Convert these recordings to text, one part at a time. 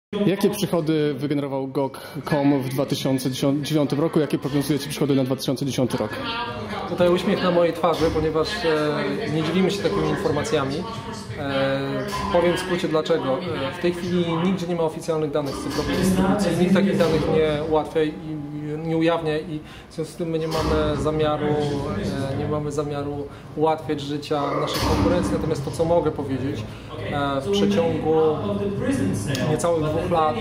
Jakie przychody wygenerował GOG.com w 2009 roku? Jakie prognozujecie przychody na 2010 rok? Tutaj uśmiech na mojej twarzy, ponieważ nie dzielimy się takimi informacjami. Powiem w skrócie dlaczego. W tej chwili nigdzie nie ma oficjalnych danych z cyfrowej dystrybucji. Nikt takich danych nie ułatwia i nie ujawnia i w związku z tym my nie mamy zamiaru ułatwiać życia naszej konkurencji. Natomiast to, co mogę powiedzieć, w przeciągu niecałych 2 lat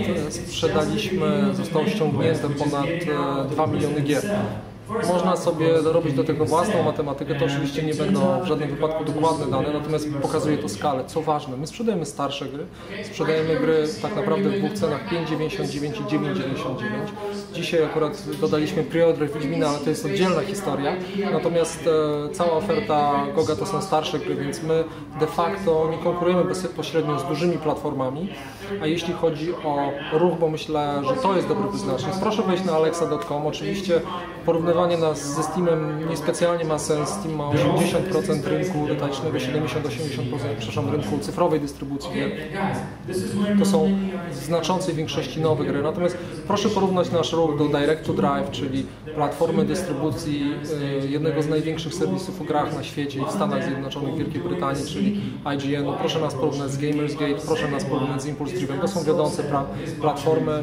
zostało ściągnięte ponad 2 miliony gier. Można sobie dorobić do tego własną matematykę, to oczywiście nie będą w żadnym wypadku dokładne dane, natomiast pokazuje to skalę. Co ważne, my sprzedajemy starsze gry, sprzedajemy gry tak naprawdę w 2 cenach 5,99 i 9,99. Dzisiaj akurat dodaliśmy preorder Wiedźmina, ale to jest oddzielna historia, natomiast cała oferta GOG-a to są starsze gry, więc my de facto nie konkurujemy bezpośrednio z dużymi platformami, a jeśli chodzi o ruch, bo myślę, że to jest dobry wyznacznik, proszę wejść na alexa.com, oczywiście porównywanie nas ze Steamem niespecjalnie ma sens. Steam ma 80% rynku detalicznego, 70-80% rynku cyfrowej dystrybucji gier. To są w znaczącej większości nowe gry. Natomiast proszę porównać nasz ruch do Direct to Drive, czyli platformy dystrybucji jednego z największych serwisów o grach na świecie i w Stanach Zjednoczonych, Wielkiej Brytanii, czyli IGN. Proszę nas porównać z Gamersgate, proszę nas porównać z Impulse Driven. To są wiodące platformy.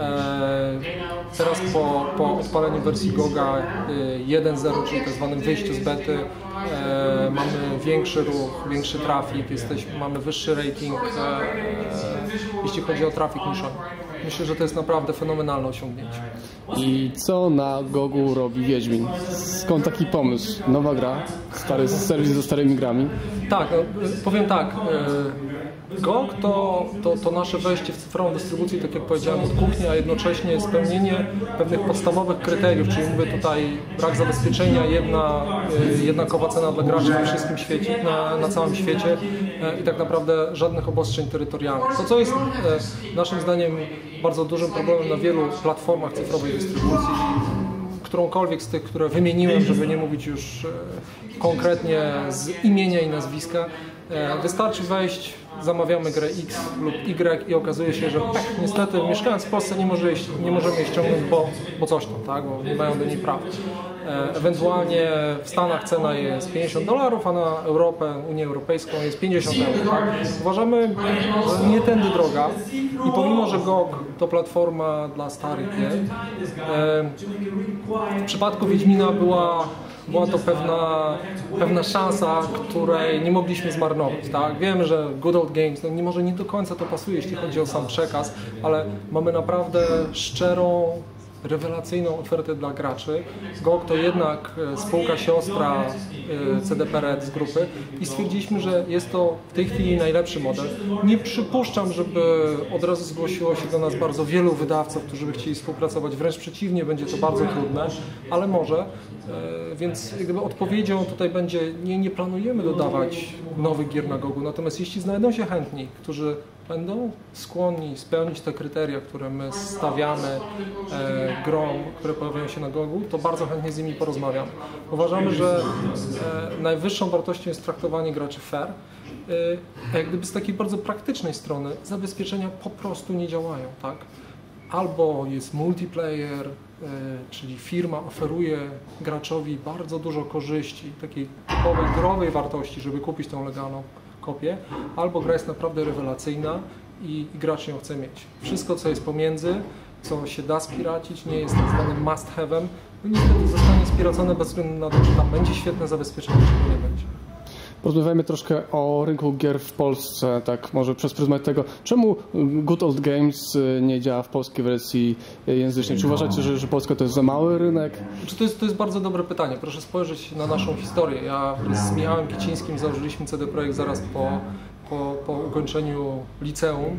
Teraz po odpaleniu wersji GOG-a 1.0, czyli tak zwanym wyjściu z bety, mamy większy ruch, większy trafik, mamy wyższy rating, jeśli chodzi o trafik niż on. Myślę, że to jest naprawdę fenomenalne osiągnięcie. I co na GOG-u robi Wiedźmin? Skąd taki pomysł? Nowa gra, stary serwis ze starymi grami? Tak, powiem tak. GOG to nasze wejście w cyfrową dystrybucję, tak jak powiedziałem, od kuchni, a jednocześnie spełnienie pewnych podstawowych kryteriów, czyli mówię tutaj brak zabezpieczenia, jednakowa cena dla graczy na wszystkim świecie, na całym świecie i tak naprawdę żadnych obostrzeń terytorialnych. To, co jest naszym zdaniem bardzo dużym problemem na wielu platformach cyfrowej dystrybucji, którąkolwiek z tych, które wymieniłem, żeby nie mówić już konkretnie z imienia i nazwiska, wystarczy wejść, zamawiamy grę X lub Y i okazuje się, że niestety mieszkając w Polsce nie możemy jej ściągnąć, bo coś tam, tak? Bo nie mają do niej praw. Ewentualnie w Stanach cena jest $50, a na Europę, Unię Europejską jest 50 €. Tak? Uważamy, że nie tędy droga i pomimo, że GOG to platforma dla starych gier, w przypadku Wiedźmina była to pewna szansa, której nie mogliśmy zmarnować. Tak? Wiemy, że Good Old Games, może nie do końca to pasuje, jeśli chodzi o sam przekaz, ale mamy naprawdę szczerą, rewelacyjną ofertę dla graczy. GOG to jednak spółka siostra CDP Red z grupy i stwierdziliśmy, że jest to w tej chwili najlepszy model. Nie przypuszczam, żeby od razu zgłosiło się do nas bardzo wielu wydawców, którzy by chcieli współpracować. Wręcz przeciwnie, będzie to bardzo trudne, ale może. Więc gdyby odpowiedzią tutaj będzie, nie planujemy dodawać nowych gier na GOG-u, natomiast jeśli znajdą się chętni, którzy będą skłonni spełnić te kryteria, które my stawiamy grom, które pojawiają się na GOG-u, to bardzo chętnie z nimi porozmawiam. Uważamy, że najwyższą wartością jest traktowanie graczy fair, a jak gdyby z takiej bardzo praktycznej strony zabezpieczenia po prostu nie działają, tak? Albo jest multiplayer, czyli firma oferuje graczowi bardzo dużo korzyści, takiej typowej, growej wartości, żeby kupić tą legalną kopię, albo gra jest naprawdę rewelacyjna i gracz ją chce mieć. Wszystko, co jest pomiędzy, co się da spiracić, nie jest tak zwanym must have'em, no niestety zostanie spiracone bez względu na to, czy tam będzie świetne zabezpieczenie, czy nie będzie. Porozmawiajmy troszkę o rynku gier w Polsce, tak może przez pryzmat tego, czemu Good Old Games nie działa w polskiej wersji języcznej? Czy uważacie, że Polska to jest za mały rynek? To jest bardzo dobre pytanie. Proszę spojrzeć na naszą historię. Ja z Michałem Kicińskim założyliśmy CD Projekt zaraz po ukończeniu liceum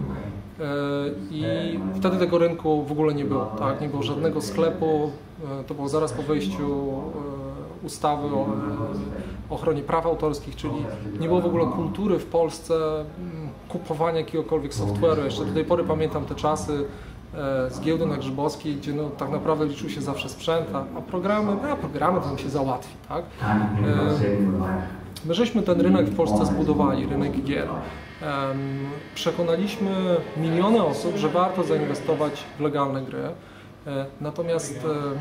i wtedy tego rynku w ogóle nie było. Tak? Nie było żadnego sklepu, to było zaraz po wejściu ustawy o ochronie praw autorskich, czyli nie było w ogóle kultury w Polsce kupowania jakiegokolwiek software'u. Jeszcze do tej pory pamiętam te czasy z giełdy na Grzybowskiej, gdzie tak naprawdę liczył się zawsze sprzęt, a programy to nam się załatwi. Tak? My żeśmy ten rynek w Polsce zbudowali, rynek gier. Przekonaliśmy miliony osób, że warto zainwestować w legalne gry. Natomiast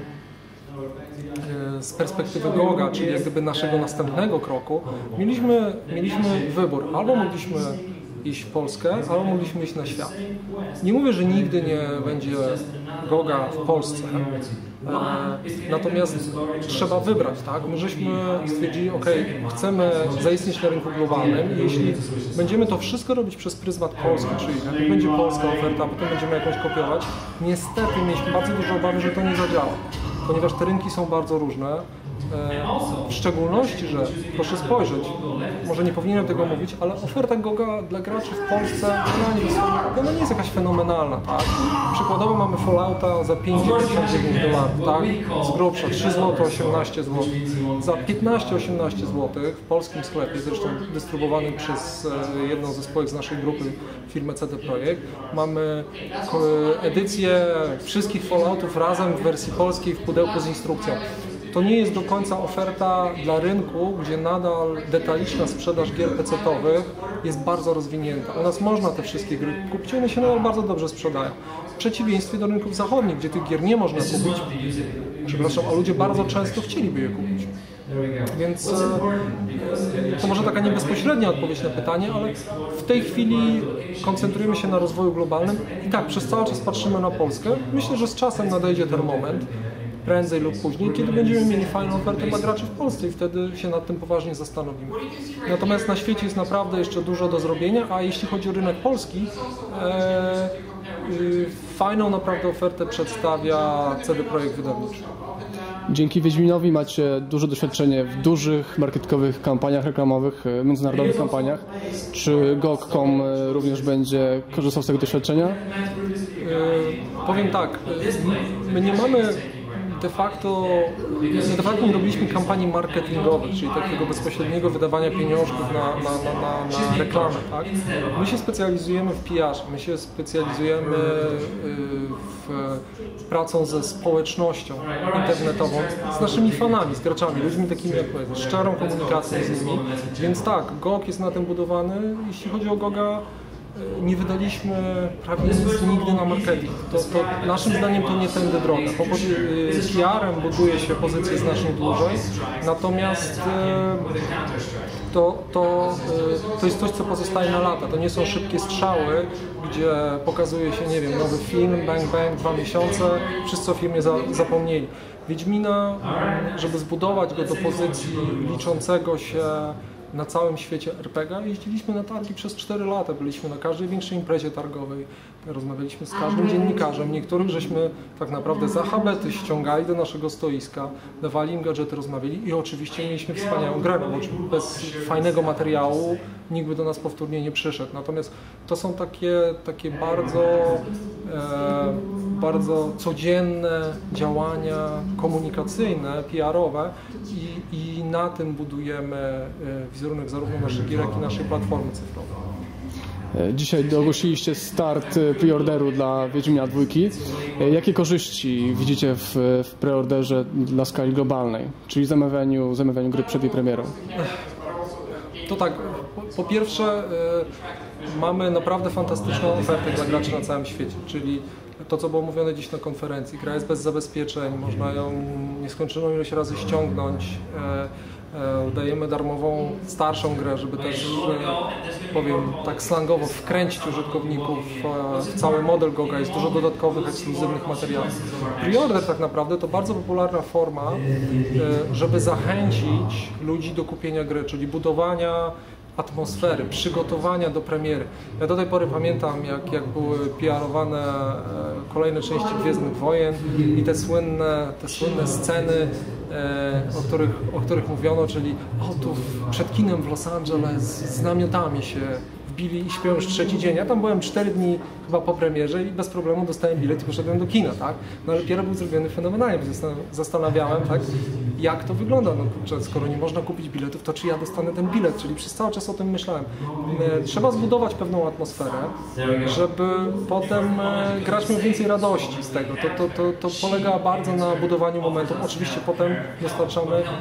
z perspektywy GOG-a, czyli jak gdyby naszego następnego kroku, mieliśmy wybór. Albo mogliśmy iść w Polskę, albo mogliśmy iść na świat. Nie mówię, że nigdy nie będzie GOG-a w Polsce, natomiast trzeba wybrać, tak? My żeśmy stwierdzili, ok, chcemy zaistnieć na rynku globalnym i jeśli będziemy to wszystko robić przez pryzmat Polski, czyli jak będzie polska oferta, a potem będziemy jakąś kopiować, niestety mieliśmy bardzo duże obawy, że to nie zadziała, ponieważ te rynki są bardzo różne. W szczególności, że proszę spojrzeć, może nie powinienem tego mówić, ale oferta GOG-a dla graczy w Polsce ona nie jest jakaś fenomenalna, tak? Przykładowo mamy Fallouta za $5,99, tak? Z grubsza 3 zł 18 zł. Za 15-18 zł w polskim sklepie, zresztą dystrybuowanym przez jedną ze spółek z naszej grupy, firmę CD Projekt, mamy edycję wszystkich Falloutów razem w wersji polskiej w pudełku z instrukcją. To nie jest do końca oferta dla rynku, gdzie nadal detaliczna sprzedaż gier PC-owych jest bardzo rozwinięta. U nas można te wszystkie gry kupić, one się nadal bardzo dobrze sprzedają. W przeciwieństwie do rynków zachodnich, gdzie tych gier nie można kupić, przepraszam, a ludzie bardzo często chcieliby je kupić. Więc to może taka niebezpośrednia odpowiedź na pytanie, ale w tej chwili koncentrujemy się na rozwoju globalnym i tak, przez cały czas patrzymy na Polskę. Myślę, że z czasem nadejdzie ten moment, prędzej lub później, kiedy będziemy mieli fajną ofertę dla graczy w Polsce i wtedy się nad tym poważnie zastanowimy. Natomiast na świecie jest naprawdę jeszcze dużo do zrobienia, a jeśli chodzi o rynek polski, fajną naprawdę ofertę przedstawia CD Projekt Wydawniczy. Dzięki Wiedźminowi macie duże doświadczenie w dużych marketingowych kampaniach reklamowych, międzynarodowych kampaniach. Czy GOG.com również będzie korzystał z tego doświadczenia? Powiem tak, my nie mamy de facto nie robiliśmy kampanii marketingowych, czyli takiego bezpośredniego wydawania pieniążków na reklamę. Tak? My się specjalizujemy w PR, my się specjalizujemy w pracą ze społecznością internetową, z naszymi fanami, z graczami, ludźmi takimi jak my, szczerą komunikacją z nimi. Więc tak, GOG jest na tym budowany. Jeśli chodzi o GOG-a, nie wydaliśmy prawie nic nigdy na marketing. To naszym zdaniem to nie tędy droga. PR-em buduje się pozycję znacznie dłużej, natomiast to jest coś, co pozostaje na lata. To nie są szybkie strzały, gdzie pokazuje się, nie wiem, nowy film, bang, bang, 2 miesiące, wszyscy o filmie zapomnieli. Wiedźmina, żeby zbudować go do pozycji liczącego się na całym świecie RPG, jeździliśmy na targi przez 4 lata, byliśmy na każdej większej imprezie targowej, rozmawialiśmy z każdym dziennikarzem, niektórych żeśmy tak naprawdę za habety ściągali do naszego stoiska, dawali im gadżety, rozmawiali i oczywiście mieliśmy wspaniałą grę, bo bez fajnego materiału nikt by do nas powtórnie nie przyszedł. Natomiast to są takie bardzo codzienne działania komunikacyjne, PR-owe i na tym budujemy wizerunek zarówno naszych gier, jak i naszej platformy cyfrowej. Dzisiaj ogłosiliście start preorderu dla Wiedźmina 2. Jakie korzyści widzicie w preorderze dla skali globalnej, czyli zamawianiu gry przed jej premierą? To tak, po pierwsze mamy naprawdę fantastyczną ofertę dla graczy na całym świecie, czyli to, co było mówione dziś na konferencji. Gra jest bez zabezpieczeń, można ją nieskończoną ilość razy ściągnąć. Dajemy darmową, starszą grę, żeby też, powiem tak slangowo, wkręcić użytkowników w cały model GOG-a. Jest dużo dodatkowych, ekskluzywnych materiałów. Preorder tak naprawdę to bardzo popularna forma, żeby zachęcić ludzi do kupienia gry, czyli budowania atmosfery, przygotowania do premiery. Ja do tej pory pamiętam, jak były PR-owane kolejne części Gwiezdnych Wojen i te słynne sceny, o których mówiono, czyli tu przed kinem w Los Angeles z namiotami się wbili i śpią już 3. dzień. Ja tam byłem 4 dni chyba po premierze i bez problemu dostałem bilet i poszedłem do kina, tak? No ale PR był zrobiony fenomenalnie, zastanawiałem, tak, jak to wygląda, no kurczę, skoro nie można kupić biletów, to czy ja dostanę ten bilet, czyli przez cały czas o tym myślałem. Trzeba zbudować pewną atmosferę, żeby potem gracz miał więcej radości z tego. To polega bardzo na budowaniu momentu. Oczywiście potem dostarczamy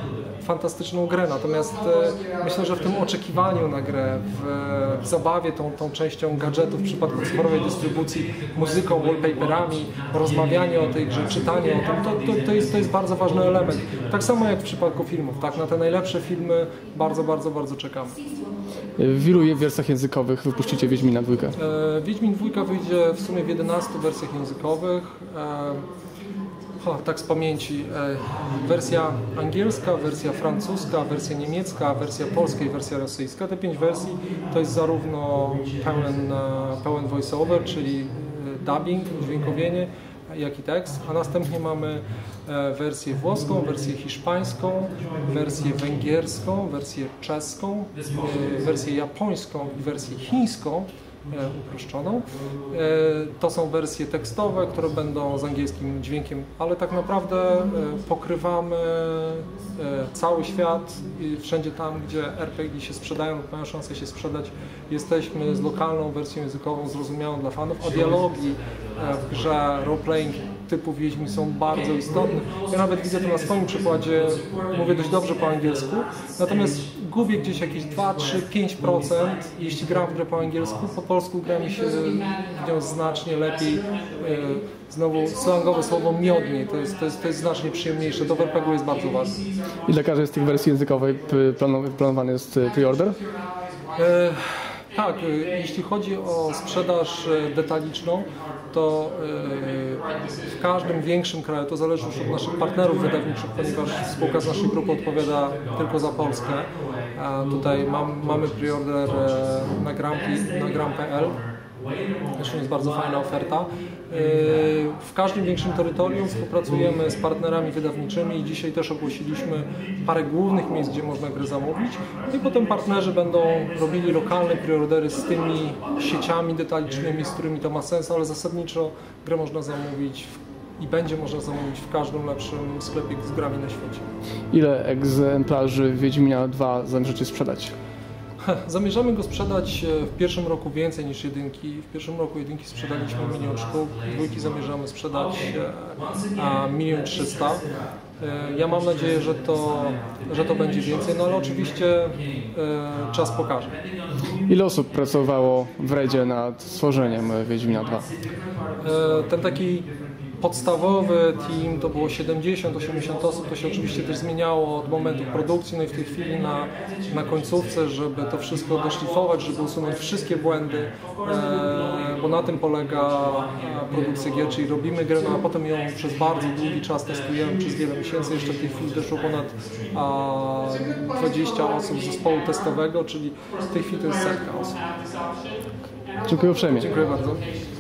fantastyczną grę, natomiast myślę, że w tym oczekiwaniu na grę, w zabawie tą częścią gadżetów w przypadku cyfrowej dystrybucji, muzyką, wallpaperami, rozmawianie o tej grze, czytanie o tym, to jest bardzo ważny element. Tak samo jak w przypadku filmów, tak? Na te najlepsze filmy bardzo czekamy. W ilu wersjach językowych wypuścicie Wiedźmina 2? Wiedźmin 2 wyjdzie w sumie w 11 wersjach językowych. Tak z pamięci. Wersja angielska, wersja francuska, wersja niemiecka, wersja polska i wersja rosyjska. Te 5 wersji to jest zarówno pełen voice-over, czyli dubbing, dźwiękowienie, jak i tekst, a następnie mamy wersję włoską, wersję hiszpańską, wersję węgierską, wersję czeską, wersję japońską i wersję chińską, uproszczoną. To są wersje tekstowe, które będą z angielskim dźwiękiem, ale tak naprawdę pokrywamy cały świat i wszędzie tam, gdzie RPG się sprzedają lub mają szansę się sprzedać, jesteśmy z lokalną wersją językową zrozumiałą dla fanów, a dialogi w grze roleplaying typu Wiedźmin są bardzo istotne. Ja nawet widzę to na swoim przykładzie, mówię dość dobrze po angielsku, natomiast gubię gdzieś jakieś 2, 3, 5%, jeśli gram w grę po angielsku, po polsku gra mi się w nią znacznie lepiej. Znowu slangowe słowo miodniej, to jest znacznie przyjemniejsze, to w RPG jest bardzo ważne. I dla każdej z tych wersji językowej planowany jest preorder? Tak, jeśli chodzi o sprzedaż detaliczną, to w każdym większym kraju, to zależy już od naszych partnerów wydawniczych, ponieważ spółka z naszej grupy odpowiada tylko za Polskę. Tutaj mamy preorder na gram.pl. Zresztą jest bardzo fajna oferta. W każdym większym terytorium współpracujemy z partnerami wydawniczymi i dzisiaj też ogłosiliśmy parę głównych miejsc, gdzie można grę zamówić. I potem partnerzy będą robili lokalne preordery z tymi sieciami detalicznymi, z którymi to ma sens, ale zasadniczo grę można zamówić i będzie można zamówić w każdym lepszym sklepie z grami na świecie. Ile egzemplarzy Wiedźmina 2 zamierzacie sprzedać? Zamierzamy go sprzedać w pierwszym roku więcej niż jedynki. W pierwszym roku jedynki sprzedaliśmy 1 000 000 sztuk, dwójki zamierzamy sprzedać 1 300 000. Ja mam nadzieję, że to będzie więcej, no ale oczywiście czas pokaże. Ile osób pracowało w Redzie nad stworzeniem Wiedźmina 2? Ten taki podstawowy team to było 70-80 osób, to się oczywiście też zmieniało od momentu produkcji, no i w tej chwili na końcówce, żeby to wszystko doszlifować, żeby usunąć wszystkie błędy, bo na tym polega produkcja gier, czyli robimy grę, no a potem ją przez bardzo długi czas testujemy, przez wiele miesięcy, jeszcze w tej chwili doszło ponad 20 osób z zespołu testowego, czyli w tej chwili to jest 100 osób. Dziękuję uprzejmie. Dziękuję bardzo.